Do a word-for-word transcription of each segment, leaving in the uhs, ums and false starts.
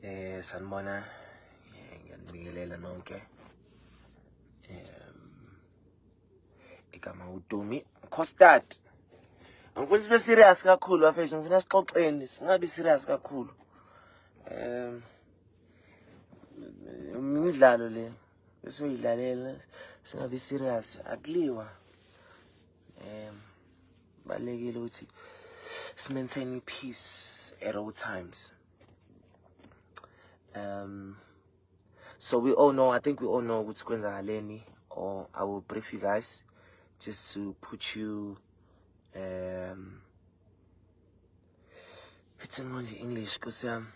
Eh sanibona ngiyanibingelela nonke. Um igama uDumi Costard. Angifuni sibe serious kakhulu afethu, ngifuna sixoxeni, singabi serious kakhulu. Um umdlalo le bese uyidlalela singabi serious akuliwa. Um balekile ukuthi maintain peace at all times. Um, so we all know, I think we all know what's going on, or I will brief you guys just to put you, um, it's in only English, because, um,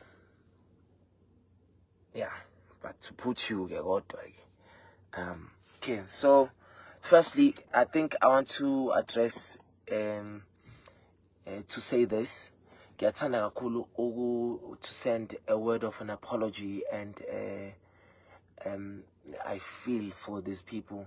yeah, but to put you, um, okay, so firstly, I think I want to address, um, uh, to say this. To send a word of an apology, and uh, um, I feel for these people,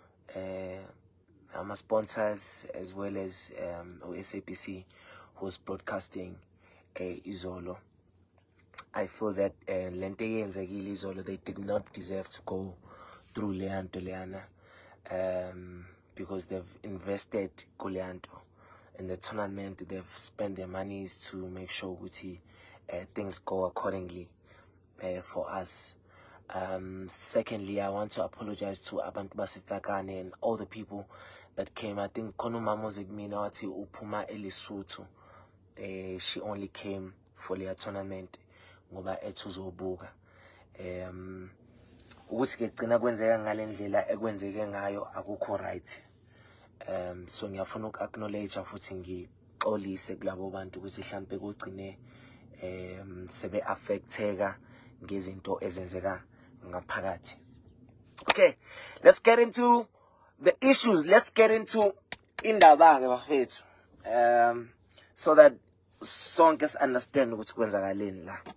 uh, my sponsors, as well as um, S A B C, who's broadcasting uh, Izolo. I feel that uh, Lenteye and Zagili Izolo, they did not deserve to go through Leandro Leana, um, because they've invested Leandro in the tournament. They've spent their monies to make sure Guti, uh, things go accordingly uh, for us. Um, secondly, I want to apologize to Abantu Basitakane and all the people that came. I think Kono Mamozik Minawati Upuma Elisutu, she only came for the tournament. Ngoba etuzobuka. Um, ukuthi ke gcina kwenzeka ngalendlela ekwenzeke ngayo akukho right. Um, so ngiyafuna uku-acknowledge futhi ngixolise kulabo bantu ukuthi mhlambe kugcine um sebe affecteka ngezinto ezenzeka ngaphakathi. Okay, let's get into the issues. Let's get into indaba ke bafethu. Um so that sonke si understand ukuthi kwenzakaleni la.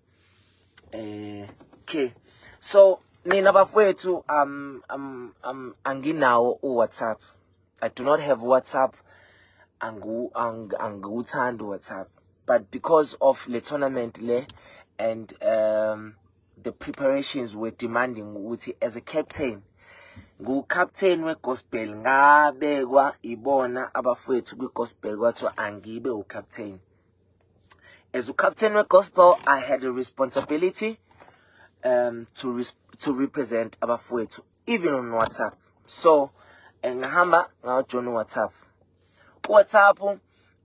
Eh okay. So mina bafethu um um um anginawo uWhatsApp. I do not have WhatsApp. Angu ang anguthanda WhatsApp, but because of the tournament le and um the preparations were demanding ukuthi as a captain, ngu captain we gospel ngabekwa ibona abafowethu kwi gospel kwathiwa angibe u captain. As a captain we gospel, I had a responsibility um to res to represent abafowethu even on WhatsApp. So ngahamba ngajoin WhatsApp. WhatsApp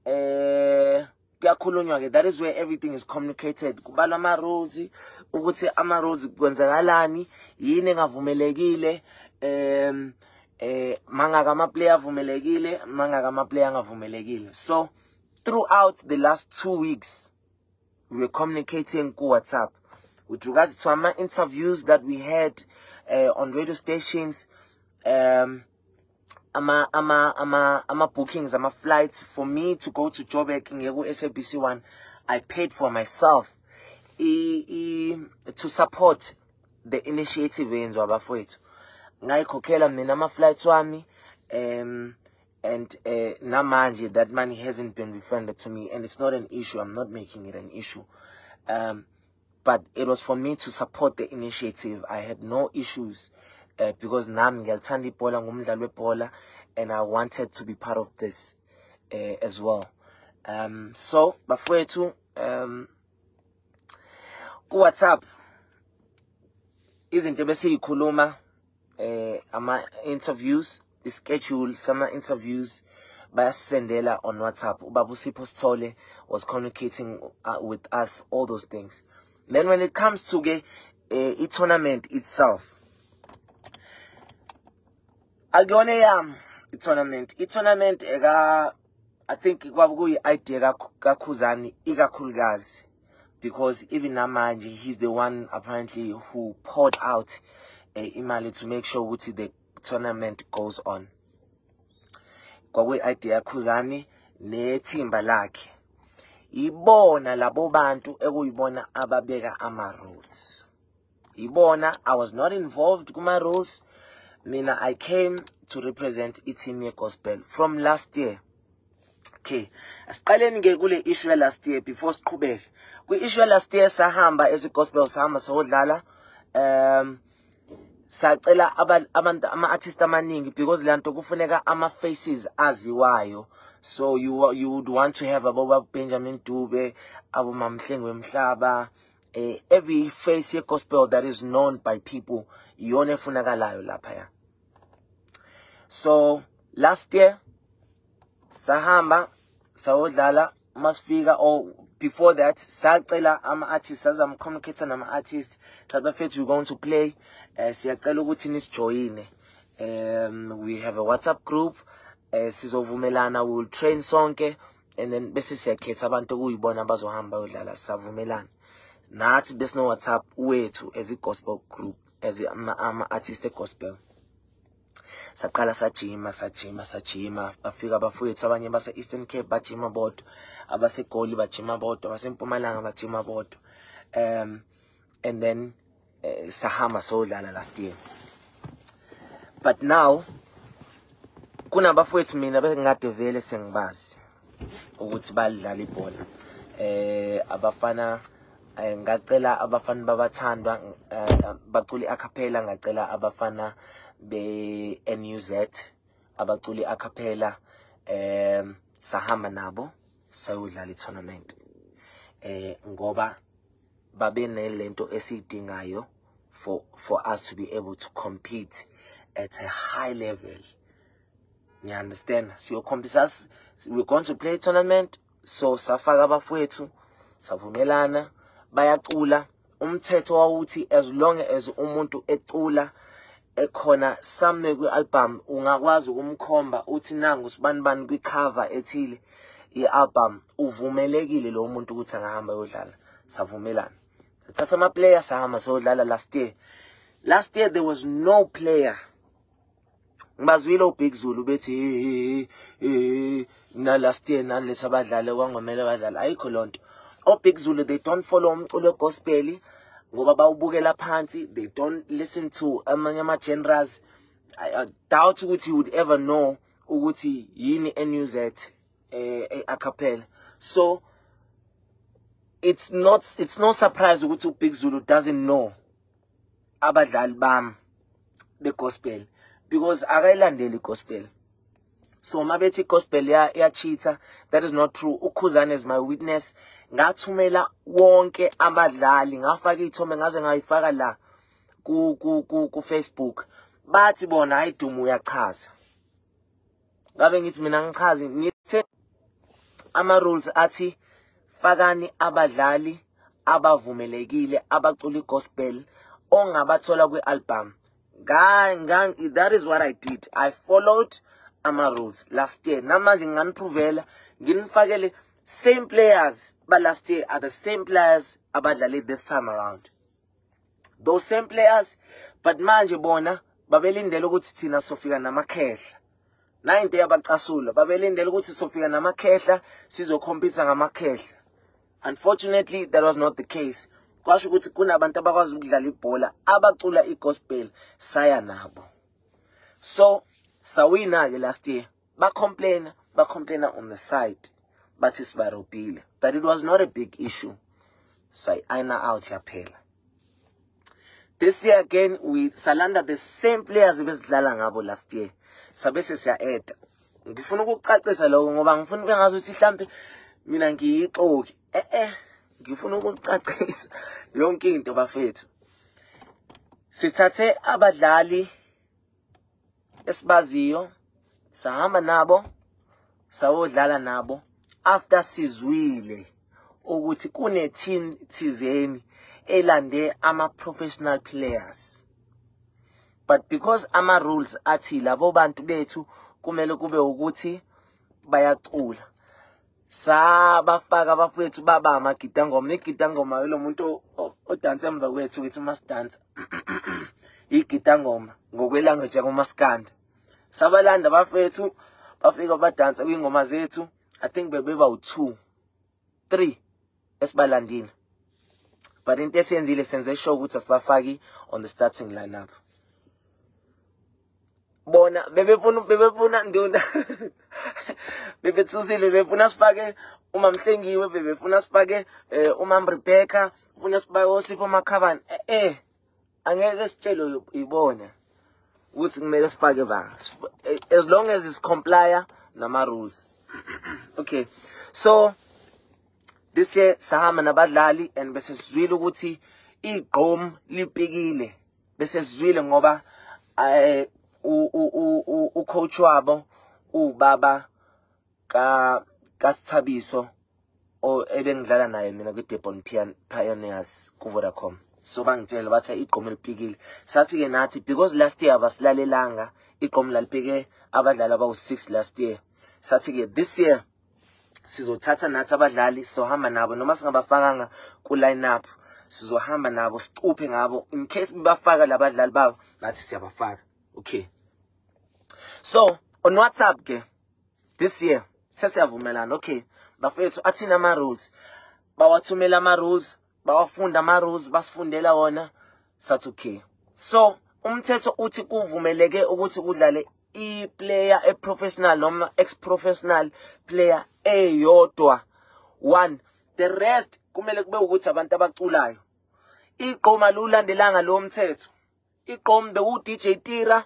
eh kuyakhulunywa ke, that is where everything is communicated. Kubalwa ama rules ukuthi ama rules kwenzakalani, yini engavumelekile, em eh mangaka ama player avumelekile, mangaka ama player angavumelekile. So throughout the last two weeks we were communicating ku WhatsApp with regards to our interviews that we had uh, on radio stations. um Ama ama ama ama bookings, ama flights for me to go to Joburg ngeku S A B C one, I paid for myself I, I, to support the initiative yenziwa abafowethu. Ngayikhokhela mina ama flights wami, um and uh, namanje that money hasn't been refunded to me, and it's not an issue. I'm not making it an issue, um but it was for me to support the initiative. I had no issues. Uh, because nami ngiyalithanda ibhola, ngumdlali webhola, and I wanted to be part of this uh, as well. Um, so bafowethu, um, ku WhatsApp izinto bese ikhuluma eh ama interviews, the schedule, some interviews bayasendela on WhatsApp. Ubaba Sipho Sithole was communicating uh, with us, all those things. Then when it comes to the uh, tournament itself, Agone yam the tournament. The tournament ega, I think kwabukuyi idea ka Khuzani ikakhulukazi, because even namanje he's the one apparently who poured out uh, imali to make sure ukuthi the tournament goes on. Kwakuyi idea Khuzani nethimba lakhe. Ibona labo bantu ekuyibona ababeka ama rules. Ibona, I was not involved kuma rules. Mina, I came to represent Itimie Gospel from last year. Okay. Asiqaleni ke kule issue last year before siqhubeke. Kwi-issue last year sahamba as gospel sahamba sodlala um sacela abantu ama-artist amaningi because lanto kufuneka ama-faces aziwayo. So you you would want to have abo Benjamin Dube, abo Mamhlengwe Mhlaba, uh, every face gospel that is known by people iyona efunakalayo lapha ya. So last year sahamba sawodlala masifika, or before that sacela ama-artists sazama communicate nama-artists that bafethu we're going to play. Uh, siyacela ukuthi nisijoyine. Um, we have a WhatsApp group. Uh, sizovumelana, we will train sonke, and then bese siyakhetha abantu kuyibona abazohamba udlala savumelana. Nathi bese no WhatsApp wethu as a gospel group, as a ama artist gospel. Saqala sajima sajima sajima bafika abafowethu abanye base Eastern Cape bajima bodwa, abase Goli bajima bodwa, abase Mpumalanga bajima bodwa. Um and then uh, sahamba sodlala last year. But now kuna bafowethu mina bengade vele sengibazi ukuthi badlala ibhola. Eh abafana ngacela abafana babathandwa baculi acapella, ngacela abafana be N U Z abaculi acapella, um sahamba nabo sayodlala i-tournament eh ngoba babe nelento esidingayo for for us to be able to compete at a high level. You understand? So competitors, we're going to play a tournament. So safaka bafowethu savumelana bayacula. Umthetho wawuthi as long as umuntu ecula ekhona some kwi album ungakwazi ukumkhomba uthi nangu sibani bani kwi cover ethile i-album, uvumelekile lo muntu ukuthi angahamba yodlala. Savumelana thatha ama players sahamba sodlala last year. Last year there was no player. Ngibazwile uBig Zulu bethi eh na last year na letha abadlali kwangomela abadlali ayikho lonto. OBig Zulu, they don't follow umculo gospel ngoba bawubukela phansi, they don't listen to amanye ama genres. I doubt ukuthi you would ever know ukuthi yini N U Z eh a cappella. So it's not it's no surprise ukuthi uBig Zulu doesn't know abadlali bam be gospel because akayilandeli gospel. So mabethi gospel ya ya cheater, that is not true. Ukhuzana is my witness. Ngathumela wonke abadlali, ngafaka ithombe ngaze ngayifaka la ku ku ku, ku Facebook. Bathi bona ayidumu uyachaza. Ngabe ngithi mina ngichazi ngithe ama rules athi fakani abadlali abavumelekile abaculi gospel ongabathola kwi album. That is what I did. I followed ama rules last year. Namanje nganiprovela nginifakele same players, but last year are the same players abadlali this time around. Those same players, but manje bona babelindele ukuthi thina sofika namakhehla. Na into yabacasula babelindele ukuthi sofika namakhehla sizocompete ngamakhehla. Unfortunately, that was not the case. Kwasho ukuthi kunabantu abakwazi ukudlala ibhola abacula igospel saya nabo. So sawina ke last year ba complain ba complain on the side, but it's barobile, but it was not a big issue. Say aina out yaphela. This year again we salanda the same players besidlala ngabo last year. Sabese siya add. Ngifuna ukucacisa lokho ngoba ngifuna bengazi ukuthi mhlambe mina ngiyixoki. Eh eh ngifuna ukucacisa yonke into bafethu. Sithathe abadlali esibaziyo sahamba nabo sawodlala nabo after sizwile ukuthi kune team thizeni elande ama professional players, but because ama rules athi labo bantu bethu kumele kube ukuthi bayacula, sabafaka abafethu baba amagidangoma. Igidangoma yilo muntu odansa emva kwethu ukuthi masidansa igidangoma ngokwelanguage yakumaskanda. Sabalanda bafethu bafika badansa kwingoma zethu. I think bebeba u two three esibalandile, but into esenzile senze show ukuthi asibafaki on the starting lineup. Bona bebefuna bebefuna nduna bebethusile bebefuna sifake uma Mhlengiwe bebefuna sifake uma Rebecca ufuna sifake oSipho Makhabane eh angeke sitshelo ibona ukuthi kumele sifake ba as long as it's comply nama rules. Okay, so this year sahamba nabadlali and bese sizwile ukuthi igqom lipikile, bese sizwile ngoba eh u u u coach wabo ubaba ka kaSithabiso o ebengidlala naye mina ku Debon Pioneers ku Vodacom. So bangitshela bathi igqom lipikile. Sathi ke nathi because last year abasilalelanga igqom lalipike abadlali abawu six last year. Sathi ke this year sizothatha nathi abadlali sohamba nabo noma singabafakanga ku lineup sizohamba nabo sicuphe ngabo in case bafaka labadlali babo nathi siyabafaka. Okay, so on WhatsApp ke this year sesiyavumelana. Okay, bafethu athina ama rules bawathumela ama rules bawafunda ama rules basifundela wona sathi okay. So umthetho uthi kuvumeleke ukuthi kudlale I player a professional noma ex professional player eyodwa one, the rest kumele kube ukuthi abantu abaculayo. Igqoma lulandelanga lo mthetho. Igqom bewu D J Tira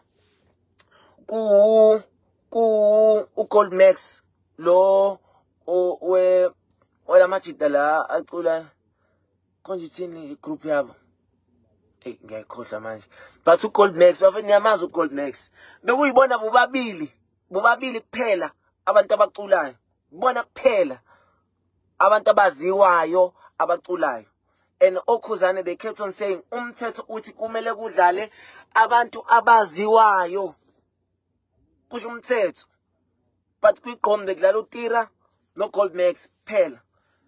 ku ku uGold Max lo we wala machita la acula konje thini group yabo eh ngiyakhohlwa manje but uGold Max bafeni yamazi uGold Max bekuyibona bobabili bobabili kuphela abantu abaculayo bona kuphela abantu abaziwayo abaculayo. And Okhuzane they kept on saying umthetho uthi kumele kudlale abantu abaziwayo kusho umthetho but kwigqom bekudlala uTira no Gold Max phela.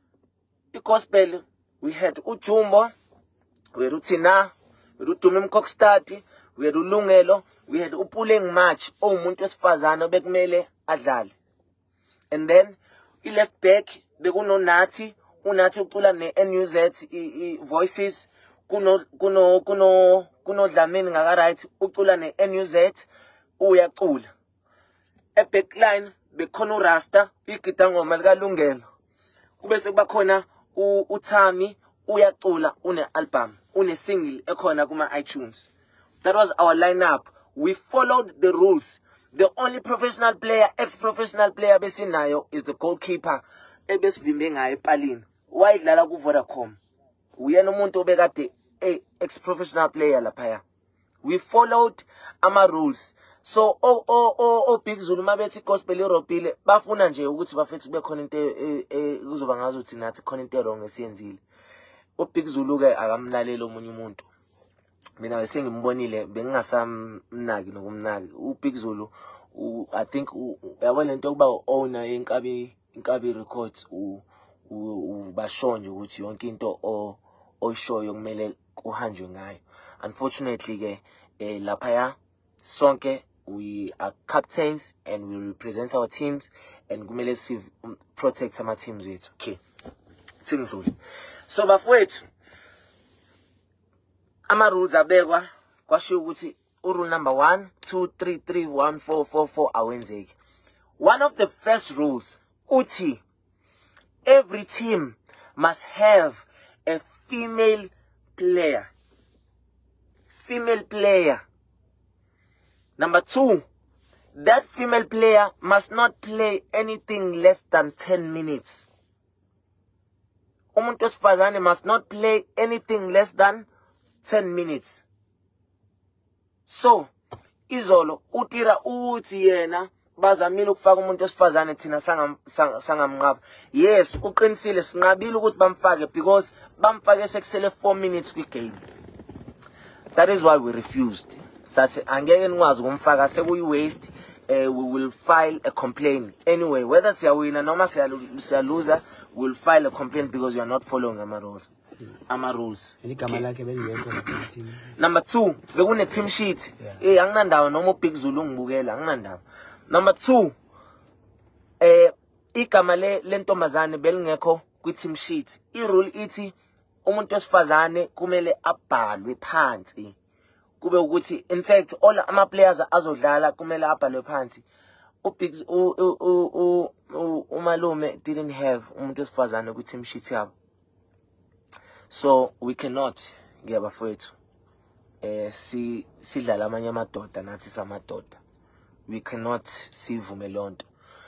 iGospel we had uJumbo, we had uThina, we had uDumi Mkokstad, we had uLungelo, we had uPuleng March owumuntu wesifazana bekumele adlale. And then I left back bekuno Nathi, uNathi ucula ne N U Z voices, kuno kuno kuno kuno Dlamini ngaka right ucula ne N U Z uyacula. E backline bekhona uRasta igida ngoma lika Lungelo. Kube sekubakhona uThami uyacula une album une single ekhona kuma iTunes. That was our lineup. We followed the rules. The only professional player, ex-professional player besinayo is the goalkeeper ebesivimbe ngaye ePalini. Wayidlala ku Vodacom. Uyena umuntu obekade ex-professional player lapha. We followed ama rules. So o o o o Big Zulu mabethi gospel Europile bafuna nje ukuthi bafethu kube khona into kuzoba ngazo uthi nathi khona into wrong esiyenzile. O Big Zulu ke akamlalela omunye umuntu. Mina bese ngimbonile bengingasamnaki nokumnaki. U Big Zulu I think yabona into kuba owner yenkabi inkabi records u ubasho nje ukuthi yonke into o oyishoyo kumele kuhanjwe ngayo. Unfortunately ke lapha ya sonke we are captains and we represent our teams and kumele si protect our teams wethu. Okay, singidlule. So bafowethu ama rules abekwa kwasho ukuthi rule number one, two, three, three, one, four, four, four awenzeki. One of the first rules uthi every team must have a female player. Female player. Number two, that female player must not play anything less than ten minutes. Umuntu wesifazane must not play anything less than ten minutes. So, izolo uTira uthi yena bazamile ukufaka umuntu wesifazane thina sangamnqaba. Yes, uqinisile sinqabile ukuthi bamfake because bamfake sekusele four minutes kwi game. That is why we refused. Sathi angeke nikwazi ukumfaka sekuyi waste. Uh, we will file a complaint anyway, whether siyawina noma siyaluza, we'll file a complaint because you are not following our rules. Ama rules. Okay. Number two, bekune team sheet. Eh anginandawo noma uBig Zulu ngibukela anginandawo. Number two, eh igama le lentombazane belingekho kwi team sheet. I rule ithi umuntu wesifazane kumele abhalwe phansi. Kube ukuthi in fact all ama players azodlala kumele abhalwe phansi. ubig umalume didn't have umuntu wesifazane ku team sheet yabo, so we cannot ngiyabafowethu eh si sidlala amanye amadoda nathi samadoda, we cannot sivume lonto.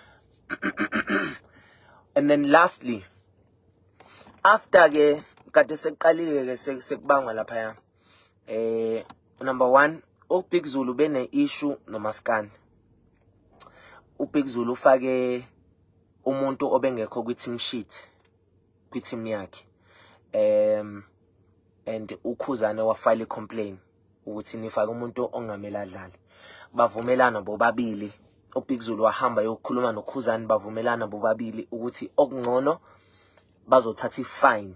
And then lastly, after ke kade seqalile ke sekubangwa lapha ya eh number one, uBig Zulu bene issue noMaskandi. uBig Zulu ufake umuntu obengekho ku team sheet ku team yakhe, um and uKhuzane wa file complaint ukuthi nifake umuntu ongamela adlale. Bavumelana bobabili, uBig Zulu wahamba yokukhuluma noKhuzane, bavumelana bobabili ukuthi okungcono bazothatha ifine,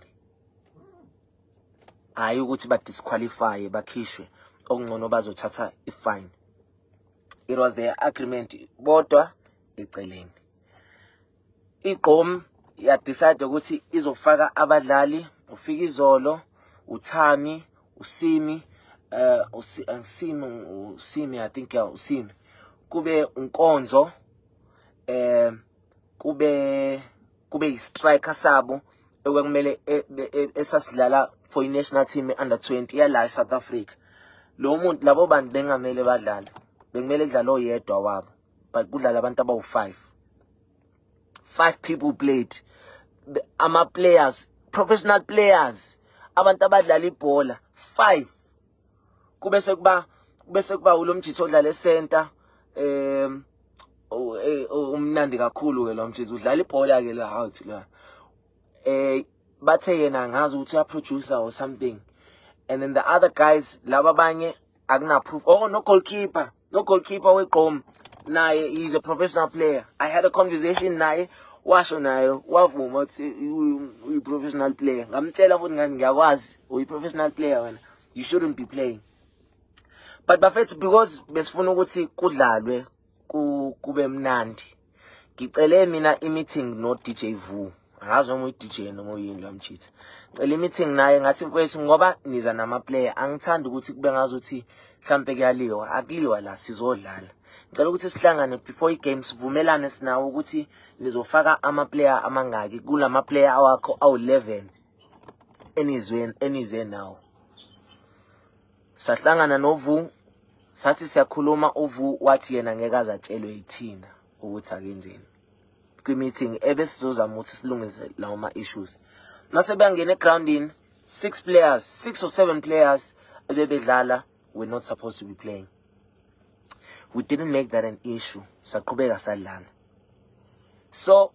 hayi ukuthi ba disqualify bakhishwe, okungcono bazothatha ifine. It was their agreement bodwa eceleni. iGqom ya decide ukuthi izofaka abadlali, ufika izolo, uThami, uSimi, uh uSimi uSimi I think ya uSimi, kube uNkonzo, eh kube kube istriker sabo ekwekumele esasidlala for i-national team under twenty yala eSouth Africa. Lo muntu labo bantu bengamele badlala, bekumele dlala oyedwa wabo, but kudlala abantu abawu five. Five people played. Ama players, professional players, abantu abadlala ibhola five. Kube sekuba kube sekuba ulomjitho odlala eCenter, em umnandi kakhulu ke lo mjitho udlala ibhola ke la out la. Eh bathe yena ngazi ukuthi uya producer or something. And then the other guys laba abanye akuna proof. Oh, no goalkeeper, no goalkeeper weGqom. Naye he's a professional player. I had a conversation naye, washo naye wavuma ukuthi uyi professional player. Ngamtshela futhi ngani ngiyakwazi uyi professional player wena, you shouldn't be playing. But bafethu because besifuna ukuthi kudlalwe kube mnandi, ngicele mina i-meeting no D J Vu. Angazi noma uyi-D J noma uyini lo mchitha. Ngicela i-meeting naye ngathi mfowethu ngoba niza nama player, angithanda ukuthi kube ngazuthi mhlambe kuyaliwa, akuliwa la sizodlala. Ngicela ukuthi sihlangane before i-game sivumelane sinawo ukuthi nizofaka ama player amangaki kulama player awakho awu eleven enizweni enize nawo. Sahlangana noVu, sathi siyakhuluma, uVu wathi yena ngeke azatshelwe yithina ukuthi akenzeni. Kwi-meeting ebesizozama ukuthi silungise lawo ma-issues. Mase bangena egroundini, six players, six or seven players ebebedlala were not supposed to be playing. We didn't make that an issue. Saqhubeka sadlala. So,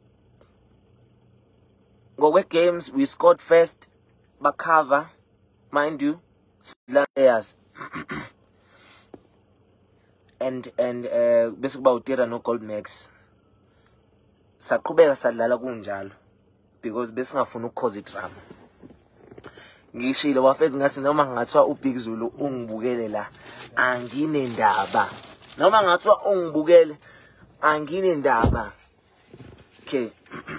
ngokwe games we scored first, bacover, mind you, players. and and uh bese kuba uTira no Gold Max. Saqhubeka sadlala kunjalo because besingafuna ukukhoza idrama. Ngishilo bafethu ngathi noma ngathiwa uBig Zulu ungibukele la angine ndaba. Noma ngathiwa ungibukele angine ndaba. Okay.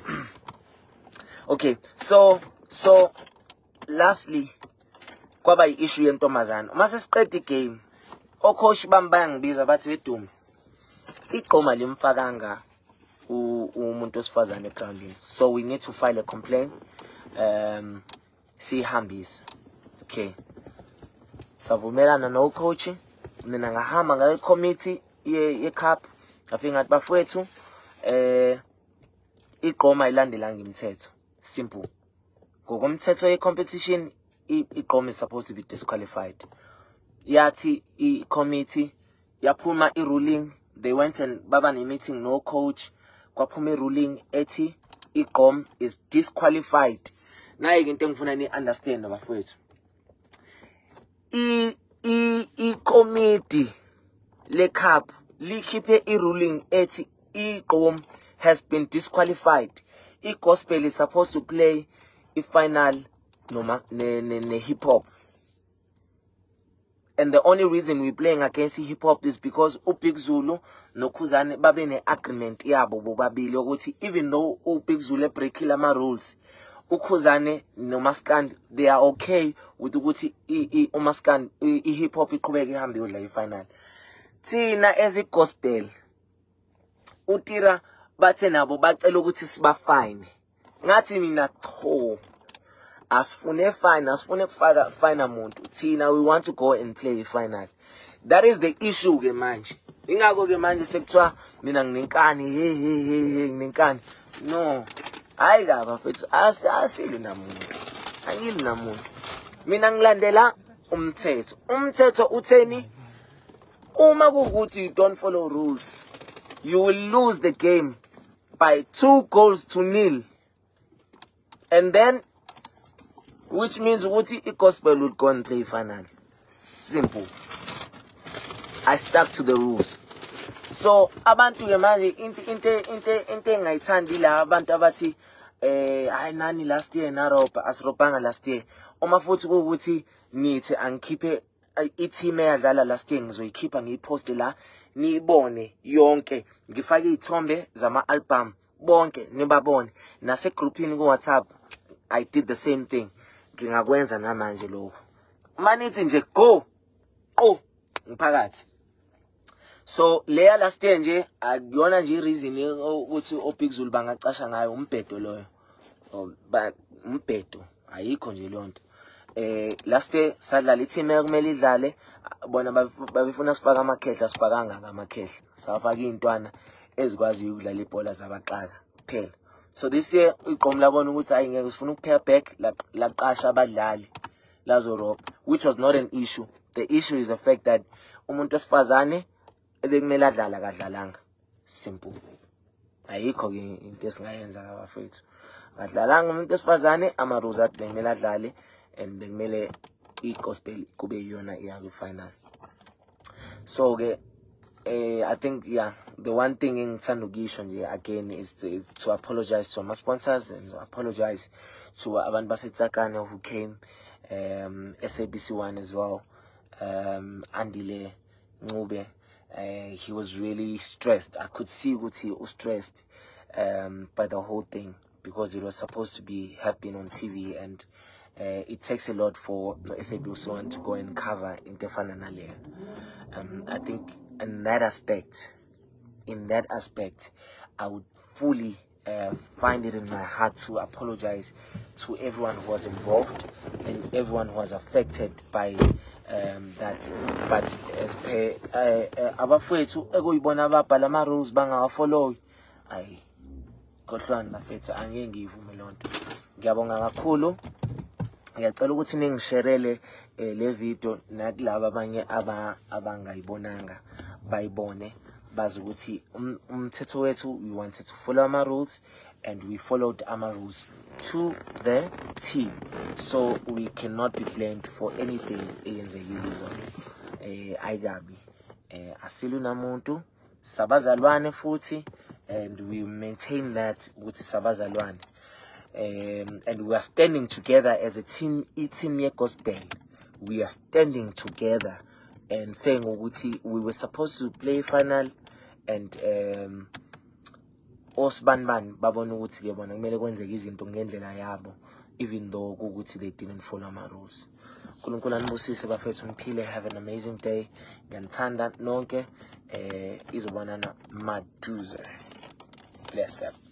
Okay, so so lastly kwaba i-issue yentombazana. Mase siqeda igame, ocoach bami bayangibiza bathi wedume, iGqom limfakanga umuntu osifazane egroundini, so we need to file a complaint, um sihambisa. Okay, savumelana no coach, mina ngahamba ngayo committee ye ye cup, ngafika ngathi bafowethu eh iGqom ayilandelanga imithetho. Simple. Ngokomthetho ye competition iGqom is supposed to be disqualified. Yathi I committee yaphuma I ruling, they went and baba ne meeting no coach, kwaphuma I ruling ethi iGqom is disqualified. Naye into engifuna ni understand bafowethu, I I I committee le cup likhiphe I ruling ethi iGqom has been disqualified. I gospel is supposed to play I final no ne, ne, ne hip hop. And the only reason we playing against hip hop is because uBig Zulu no Khuzane babe ne agreement yabo bobabili ukuthi even though uBig Zulu breakile ama rules, uKhuzane no Maskandi they are okay with ukuthi I uMaskandi I hip hop iqhubeke ihambe yodla I final. Thina as I gospel uTira bathe nabo bacela ukuthi sibafine. Ngathi mina cho. Asifune fine, asifune kufaka fine umuntu. Thina we want to go and play final. That is the issue ke manje. Ingakho ke manje sekuthiwa mina nginenkani hey hey hey hey nginenkani. No. Hayi kaba mfethu asili namuntu. Angili namuntu. Mina ngilandela umthetho. Umthetho utheni? Uma kukuthi you don't follow rules, you will lose the game by two goals to nil. And then, which means ukuthi iGospel will go and play final. Simple. I stuck to the rules. So abantu ke manje into into into into engayithandi la abantu abathi eh hayi nani last year naropa asirobanga last year. Uma futhi ukuthi nithi angikhiphe i-team eyadlala last year ngizoyikhipha ngiyiposte la niyibone yonke, ngifake izithombe zama album bonke nibabone nase groupini ku WhatsApp. I did the same thing. Ngingakwenza namanje lokho. Manithi nje go. Oh, mphakathi. So leya last year nje akuyona nje reason ukuthi oBig Zulu bangacasha ngayo umbhedo loyo. Ba umbhedo ayikho nje lonto. Eh last year sadlala i-team ekumele idlale bona babefuna sifaka amakhehla sifakanga ngamakhehla. Safaka izintwana ezikwazi ukudlala ibhola zabaxaka kuphela. So this year iqomo labona ukuthi ayingeke sifuna ukuphaya back laqasha abadlali lazo rob, which was not an issue. The issue is the fact that umuntu esifazane ebekumele adlala kadlalanga. Simple. Ayikho ke into esingayenza kabafethu. Adlalanga umuntu esifazane ama rules athi bekumele adlale and bekumele iGospel kube yona iya final. So ke eh I think yeah, the one thing in Sandugisho nje again is to, is to apologize to my sponsors and apologize to abantu baseTsakane who came, um S A B C one as well, um Andile Ncube. Uh, he was really stressed. I could see what he was stressed um, by the whole thing because it was supposed to be happening on T V, and uh, it takes a lot for S A B C one to go and cover Intefana Nalea. Um, I think in that aspect, in that aspect, I would fully uh, find it in my heart to apologize to everyone who was involved and everyone who was affected by um that. But as per abafethu ekuyibona ababhala ama rules bangafollow, ayi kodwa bafethu angeke ngivume lonto. Ngiyabonga kakhulu. Ngiyacela ukuthi ningisharele le video nakulabo abanye aba abangayibonanga bayibone bazi ukuthi umthetho wethu we wanted to follow our rules and we followed our rules to the T, so we cannot be blamed for anything eyenzekile izolo. Eh ayikabi eh asilu namuntu sabazalwane futhi, and we maintain that with sabazalwane. Um, and we are standing together as a team, team yeGospel. We are standing together and saying ukuthi we were supposed to play final, and um osbanban babona ukuthi ke bona kumele kwenzeke izinto ngendlela yabo, even though ukuthi they didn't follow my rules. uNkulunkulu anibusise bafethu, niphile, have an amazing day. Ngiyanithanda nonke, eh izobonana maduze. Bless up.